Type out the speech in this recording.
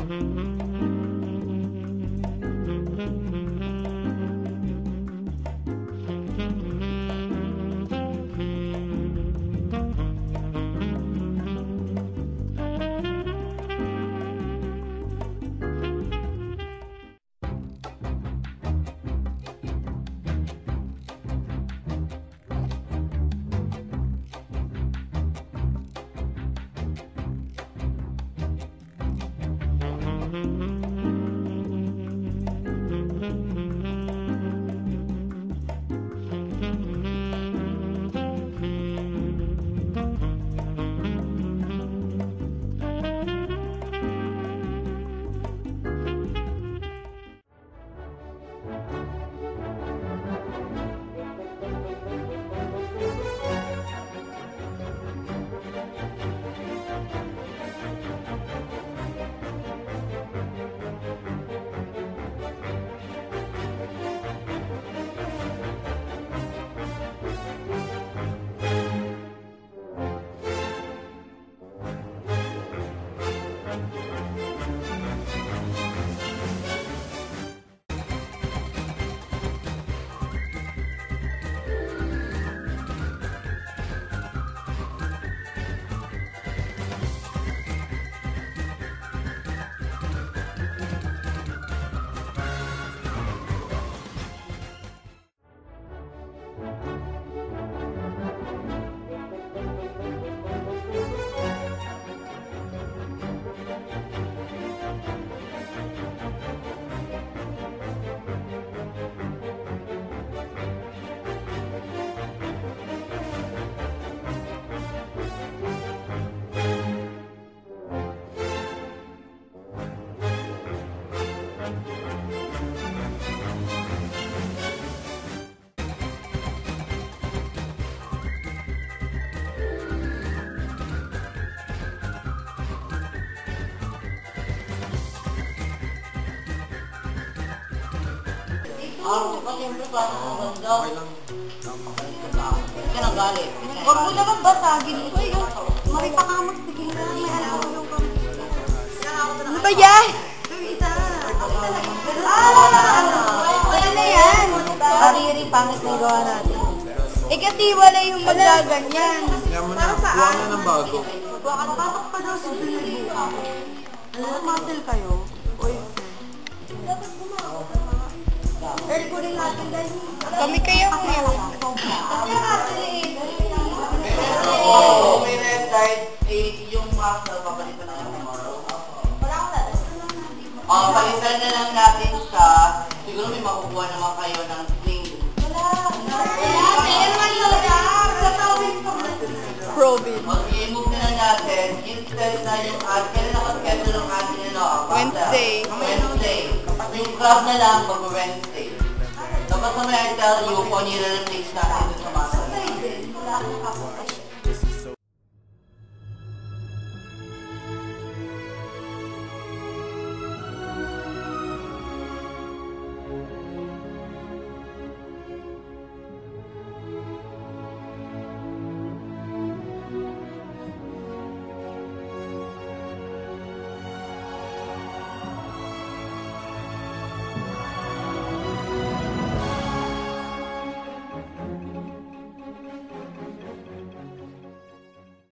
Siyempre parang maganda. Hindi ka nang galit. Huwag mo naman basagin ito yung maripakamot. Sige na, may alam ko yung ano ba yan? Ano na yan? Ariri, pangit na gawa natin. Eh kasi wala yung magaganyan. Para saan? Buwan na ng bago. Patok pa daw sa delivery. Muscle kayo? Earth ko rin natin dahil kami kaya ko yun. May red light, yung mask na papalitan na yung tomorrow. Palitan na lang natin siya. Siguro may makukuha naman kayo ng sling. Probin. Mag-i-move na natin. Instead na yung kailan nakaschedule ng atin yun. Wednesday. Yung club na lang mag-Wednesday. Dapat na may I tell you kung nire-replace natin sa muscle.